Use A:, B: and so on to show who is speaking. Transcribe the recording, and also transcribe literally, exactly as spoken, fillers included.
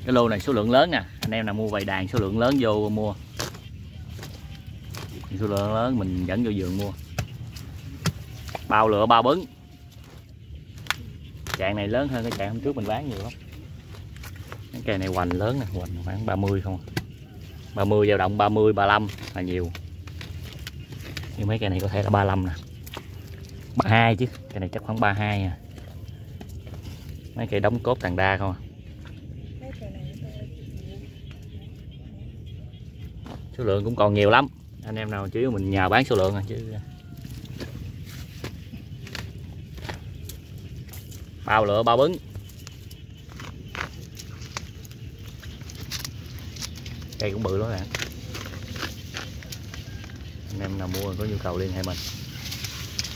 A: Cái lô này số lượng lớn nè, anh em nào mua vầy đàn số lượng lớn vô mua, số lượng lớn mình dẫn vô vườn mua. Bao lựa bao bứng. Trạng này lớn hơn cái trạng hôm trước mình bán nhiều lắm. Cái cây này hoành lớn nè, hoành khoảng ba mươi không, ba mươi dao động ba mươi ba mươi lăm là nhiều. Nhưng mấy cây này có thể là ba mươi lăm nè, ba mươi hai chứ, cây này chắc khoảng ba mươi hai à. Mấy cây đóng cốt tàn đa không à. Số lượng cũng còn nhiều lắm, anh em nào chủ yếu mình nhờ bán số lượng à chứ. Bao lựa bao bứng. Cây cũng bự lắm nè, anh em nào mua có nhu cầu liên hệ mình.